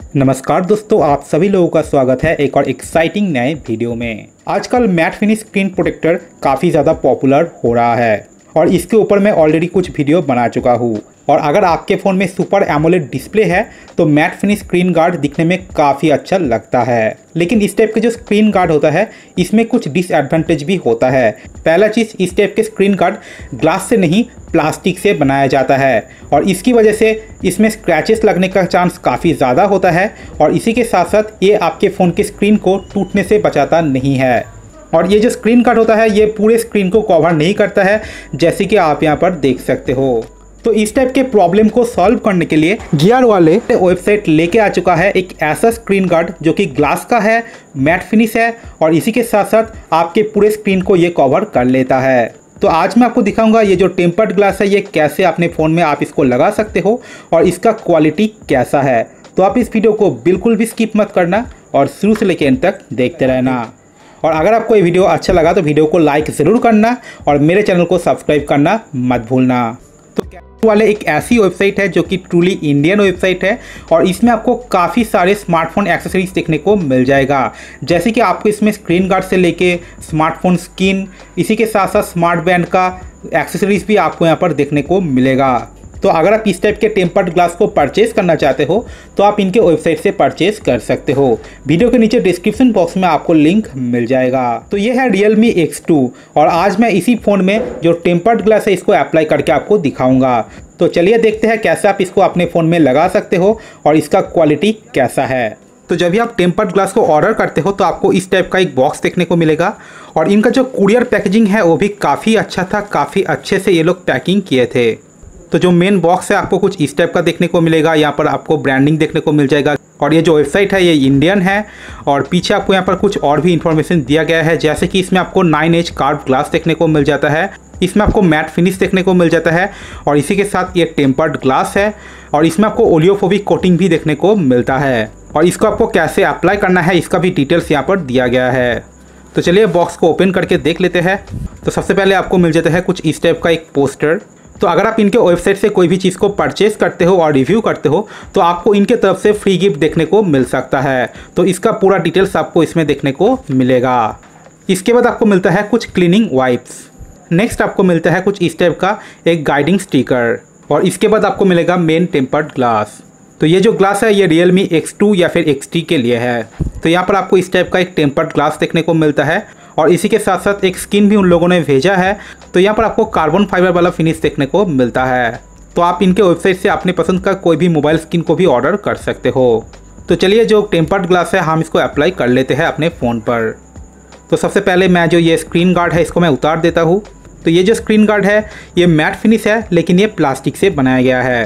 नमस्कार दोस्तों, आप सभी लोगों का स्वागत है एक और एक्साइटिंग नए वीडियो में। आजकल मैट फिनिश स्क्रीन प्रोटेक्टर काफ़ी ज़्यादा पॉपुलर हो रहा है और इसके ऊपर मैं ऑलरेडी कुछ वीडियो बना चुका हूँ। और अगर आपके फ़ोन में सुपर एमोलेड डिस्प्ले है तो मैट फिनिश स्क्रीन गार्ड दिखने में काफ़ी अच्छा लगता है, लेकिन इस टाइप के जो स्क्रीन गार्ड होता है इसमें कुछ डिसएडवांटेज भी होता है। पहला चीज़, इस टाइप के स्क्रीन गार्ड ग्लास से नहीं प्लास्टिक से बनाया जाता है और इसकी वजह से इसमें स्क्रैचेस लगने का चांस काफ़ी ज़्यादा होता है और इसी के साथ साथ ये आपके फ़ोन के स्क्रीन को टूटने से बचाता नहीं है। और ये जो स्क्रीन गार्ड होता है ये पूरे स्क्रीन को कवर नहीं करता है, जैसे कि आप यहाँ पर देख सकते हो। तो इस टाइप के प्रॉब्लम को सॉल्व करने के लिए गियर वाले वेबसाइट लेके आ चुका है एक ऐसा स्क्रीन गार्ड जो कि ग्लास का है, मैट फिनिश है और इसी के साथ साथ आपके पूरे स्क्रीन को ये कवर कर लेता है। तो आज मैं आपको दिखाऊंगा ये जो टेम्पर्ड ग्लास है ये कैसे अपने फ़ोन में आप इसको लगा सकते हो और इसका क्वालिटी कैसा है। तो आप इस वीडियो को बिल्कुल भी स्किप मत करना और शुरू से लेकर एंड तक देखते रहना। और अगर आपको ये वीडियो अच्छा लगा तो वीडियो को लाइक ज़रूर करना और मेरे चैनल को सब्सक्राइब करना मत भूलना। तो वाले एक ऐसी वेबसाइट है जो कि ट्रूली इंडियन वेबसाइट है और इसमें आपको काफ़ी सारे स्मार्टफोन एक्सेसरीज देखने को मिल जाएगा, जैसे कि आपको इसमें स्क्रीन गार्ड से लेके स्मार्टफोन स्किन, इसी के साथ साथ स्मार्ट बैंड का एक्सेसरीज भी आपको यहाँ पर देखने को मिलेगा। तो अगर आप इस टाइप के टेम्पर्ड ग्लास को परचेज़ करना चाहते हो तो आप इनके वेबसाइट से परचेज़ कर सकते हो। वीडियो के नीचे डिस्क्रिप्शन बॉक्स में आपको लिंक मिल जाएगा। तो ये है Realme X2 और आज मैं इसी फ़ोन में जो टेम्पर्ड ग्लास है इसको अप्लाई करके आपको दिखाऊंगा। तो चलिए देखते हैं कैसे आप इसको अपने फ़ोन में लगा सकते हो और इसका क्वालिटी कैसा है। तो जब भी आप टेम्पर्ड ग्लास को ऑर्डर करते हो तो आपको इस टाइप का एक बॉक्स देखने को मिलेगा और इनका जो कुरियर पैकेजिंग है वो भी काफ़ी अच्छा था, काफ़ी अच्छे से ये लोग पैकिंग किए थे। तो जो मेन बॉक्स है आपको कुछ इस टाइप का देखने को मिलेगा, यहाँ पर आपको ब्रांडिंग देखने को मिल जाएगा और ये जो वेबसाइट है ये इंडियन है और पीछे आपको यहाँ पर कुछ और भी इंफॉर्मेशन दिया गया है, जैसे कि इसमें आपको 9H कार्व ग्लास देखने को मिल जाता है, इसमें आपको मैट फिनिश देखने को मिल जाता है और इसी के साथ ये टेम्पर्ड ग्लास है और इसमें आपको ओलियोफोबिक कोटिंग भी देखने को मिलता है और इसको आपको कैसे अप्लाई करना है इसका भी डिटेल्स यहाँ पर दिया गया है। तो चलिए बॉक्स को ओपन करके देख लेते हैं। तो सबसे पहले आपको मिल जाता है कुछ इस टाइप का एक पोस्टर। तो अगर आप इनके वेबसाइट से कोई भी चीज़ को परचेस करते हो और रिव्यू करते हो तो आपको इनके तरफ से फ्री गिफ्ट देखने को मिल सकता है। तो इसका पूरा डिटेल्स आपको इसमें देखने को मिलेगा। इसके बाद आपको मिलता है कुछ क्लीनिंग वाइप्स। नेक्स्ट आपको मिलता है कुछ इस टाइप का एक गाइडिंग स्टिकर और इसके बाद आपको मिलेगा मेन टेम्पर्ड ग्लास। तो ये जो ग्लास है ये Realme X2 या फिर XT के लिए है। तो यहाँ पर आपको इस टाइप का एक टेम्पर्ड ग्लास देखने को मिलता है और इसी के साथ साथ एक स्किन भी उन लोगों ने भेजा है। तो यहाँ पर आपको कार्बन फाइबर वाला फिनिश देखने को मिलता है। तो आप इनके वेबसाइट से अपने पसंद का कोई भी मोबाइल स्किन को भी ऑर्डर कर सकते हो। तो चलिए जो टेम्पर्ड ग्लास है हम इसको अप्लाई कर लेते हैं अपने फ़ोन पर। तो सबसे पहले मैं जो ये स्क्रीन गार्ड है इसको मैं उतार देता हूँ। तो ये जो स्क्रीन गार्ड है ये मैट फिनिश है लेकिन ये प्लास्टिक से बनाया गया है।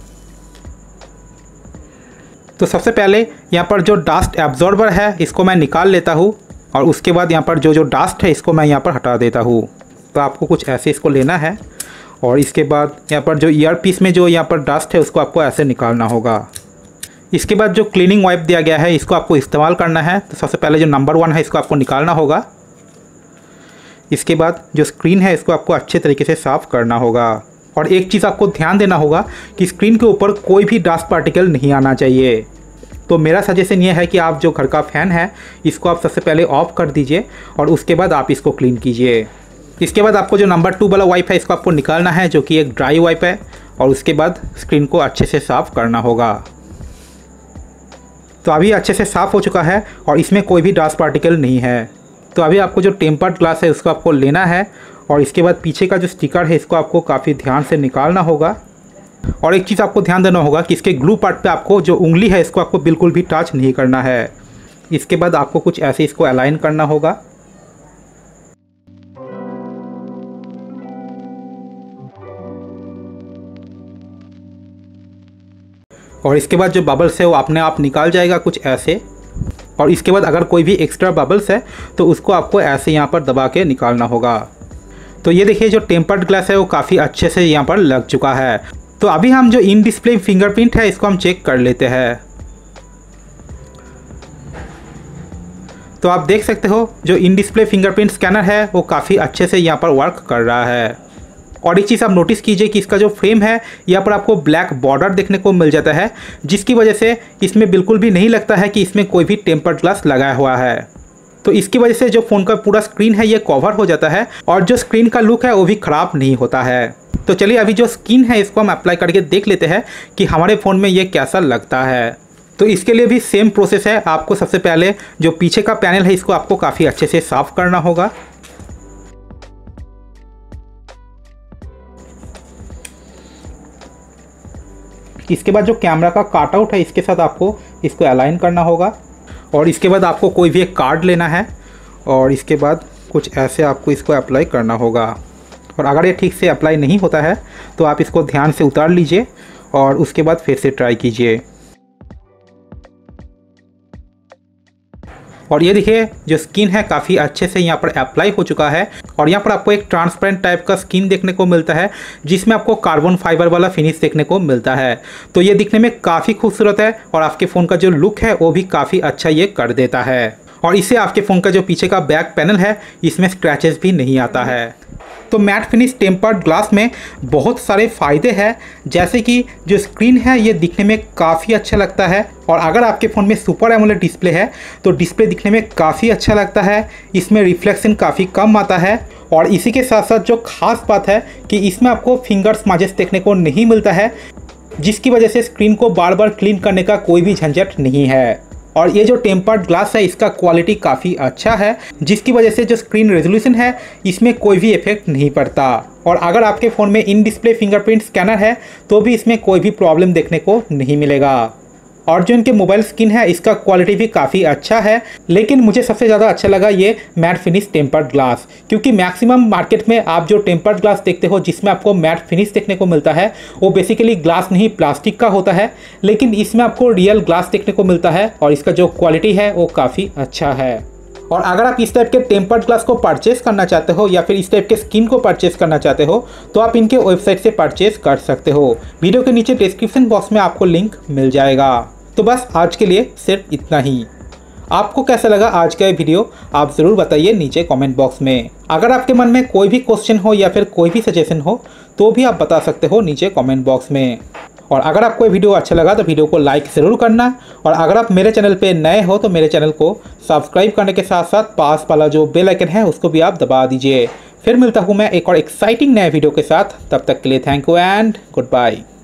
तो सबसे पहले यहाँ पर जो डस्ट एब्जॉर्बर है इसको मैं निकाल लेता हूँ और उसके बाद यहाँ पर जो डस्ट है इसको मैं यहाँ पर हटा देता हूँ। तो आपको कुछ ऐसे इसको लेना है और इसके बाद यहाँ पर जो ईयर पीस में जो यहाँ पर डस्ट है उसको आपको ऐसे निकालना होगा। इसके बाद जो क्लीनिंग वाइप दिया गया है इसको आपको इस्तेमाल करना है। तो सबसे पहले जो नंबर 1 है इसको आपको निकालना होगा। इसके बाद जो स्क्रीन है इसको आपको अच्छे तरीके से साफ़ करना होगा और एक चीज़ आपको ध्यान देना होगा कि स्क्रीन के ऊपर कोई भी डस्ट पार्टिकल नहीं आना चाहिए। तो मेरा सजेशन ये है कि आप जो घर का फ़ैन है इसको आप सबसे पहले ऑफ कर दीजिए और उसके बाद आप इसको क्लीन कीजिए। इसके बाद आपको जो नंबर 2 वाला वाइप है इसको आपको निकालना है, जो कि एक ड्राई वाइप है और उसके बाद स्क्रीन को अच्छे से साफ़ करना होगा। तो अभी अच्छे से साफ़ हो चुका है और इसमें कोई भी डस्ट पार्टिकल नहीं है। तो अभी आपको जो टेम्पर्ड ग्लास है उसको आपको लेना है और इसके बाद पीछे का जो स्टिकर है इसको आपको काफ़ी ध्यान से निकालना होगा। और एक चीज़ आपको ध्यान देना होगा कि इसके ग्लू पार्ट पे आपको जो उंगली है इसको आपको बिल्कुल भी टच नहीं करना है। इसके बाद आपको कुछ ऐसे इसको अलाइन करना होगा। और इसके बाद जो बबल्स है वो अपने आप निकाल जाएगा कुछ ऐसे। और इसके बाद अगर कोई भी एक्स्ट्रा बबल्स है तो उसको आपको ऐसे यहाँ पर दबा के निकालना होगा। तो ये देखिए जो टेम्पर्ड ग्लास है वो काफ़ी अच्छे से यहाँ पर लग चुका है। तो अभी हम जो इन डिस्प्ले फिंगरप्रिंट है इसको हम चेक कर लेते हैं। तो आप देख सकते हो जो इन डिस्प्ले फिंगरप्रिंट स्कैनर है वो काफ़ी अच्छे से यहाँ पर वर्क कर रहा है। और एक चीज़ आप नोटिस कीजिए कि इसका जो फ्रेम है यहाँ पर आपको ब्लैक बॉर्डर देखने को मिल जाता है, जिसकी वजह से इसमें बिल्कुल भी नहीं लगता है कि इसमें कोई भी टेम्पर्ड ग्लास लगाया हुआ है। तो इसकी वजह से जो फ़ोन का पूरा स्क्रीन है ये कवर हो जाता है और जो स्क्रीन का लुक है वो भी ख़राब नहीं होता है। तो चलिए अभी जो स्किन है इसको हम अप्लाई करके देख लेते हैं कि हमारे फ़ोन में ये कैसा लगता है। तो इसके लिए भी सेम प्रोसेस है। आपको सबसे पहले जो पीछे का पैनल है इसको आपको काफ़ी अच्छे से साफ़ करना होगा। इसके बाद जो कैमरा का कटआउट है इसके साथ आपको इसको अलाइन करना होगा और इसके बाद आपको कोई भी एक कार्ड लेना है और इसके बाद कुछ ऐसे आपको इसको अप्लाई करना होगा। और अगर ये ठीक से अप्लाई नहीं होता है तो आप इसको ध्यान से उतार लीजिए और उसके बाद फिर से ट्राई कीजिए। और ये देखिए जो स्किन है काफ़ी अच्छे से यहाँ पर अप्लाई हो चुका है और यहाँ पर आपको एक ट्रांसपेरेंट टाइप का स्किन देखने को मिलता है जिसमें आपको कार्बन फाइबर वाला फिनिश देखने को मिलता है। तो ये दिखने में काफ़ी खूबसूरत है और आपके फ़ोन का जो लुक है वो भी काफ़ी अच्छा ये कर देता है। और इससे आपके फ़ोन का जो पीछे का बैक पैनल है इसमें स्क्रैचेस भी नहीं आता है। तो मैट फिनिश टेम्पर्ड ग्लास में बहुत सारे फ़ायदे हैं, जैसे कि जो स्क्रीन है ये दिखने में काफ़ी अच्छा लगता है और अगर आपके फ़ोन में सुपर एमोलेड डिस्प्ले है तो डिस्प्ले दिखने में काफ़ी अच्छा लगता है। इसमें रिफ्लेक्शन काफ़ी कम आता है और इसी के साथ साथ जो खास बात है कि इसमें आपको फिंगर स्मैजेस देखने को नहीं मिलता है, जिसकी वजह से स्क्रीन को बार बार क्लीन करने का कोई भी झंझट नहीं है। और ये जो टेम्पर्ड ग्लास है इसका क्वालिटी काफ़ी अच्छा है, जिसकी वजह से जो स्क्रीन रेजोल्यूशन है इसमें कोई भी इफेक्ट नहीं पड़ता। और अगर आपके फ़ोन में इन डिस्प्ले फिंगरप्रिंट स्कैनर है तो भी इसमें कोई भी प्रॉब्लम देखने को नहीं मिलेगा। और जो इनके मोबाइल स्किन है इसका क्वालिटी भी काफ़ी अच्छा है, लेकिन मुझे सबसे ज़्यादा अच्छा लगा ये मैट फिनिश टेम्पर्ड ग्लास, क्योंकि मैक्सिमम मार्केट में आप जो टेम्पर्ड ग्लास देखते हो जिसमें आपको मैट फिनिश देखने को मिलता है वो बेसिकली ग्लास नहीं प्लास्टिक का होता है, लेकिन इसमें आपको रियल ग्लास देखने को मिलता है और इसका जो क्वालिटी है वो काफ़ी अच्छा है। और अगर आप इस टाइप के टेम्पर्ड ग्लास को परचेस करना चाहते हो या फिर इस टाइप के स्किन को परचेस करना चाहते हो तो आप इनके वेबसाइट से परचेस कर सकते हो। वीडियो के नीचे डिस्क्रिप्शन बॉक्स में आपको लिंक मिल जाएगा। तो बस आज के लिए सिर्फ इतना ही। आपको कैसा लगा आज का ये वीडियो आप ज़रूर बताइए नीचे कमेंट बॉक्स में। अगर आपके मन में कोई भी क्वेश्चन हो या फिर कोई भी सजेशन हो तो भी आप बता सकते हो नीचे कमेंट बॉक्स में। और अगर आपको ये वीडियो अच्छा लगा तो वीडियो को लाइक ज़रूर करना और अगर आप मेरे चैनल पे नए हो तो मेरे चैनल को सब्सक्राइब करने के साथ साथ पास वाला जो बेल आइकन है उसको भी आप दबा दीजिए। फिर मिलता हूँ मैं एक और एक्साइटिंग नए वीडियो के साथ। तब तक के लिए thank you and good bye.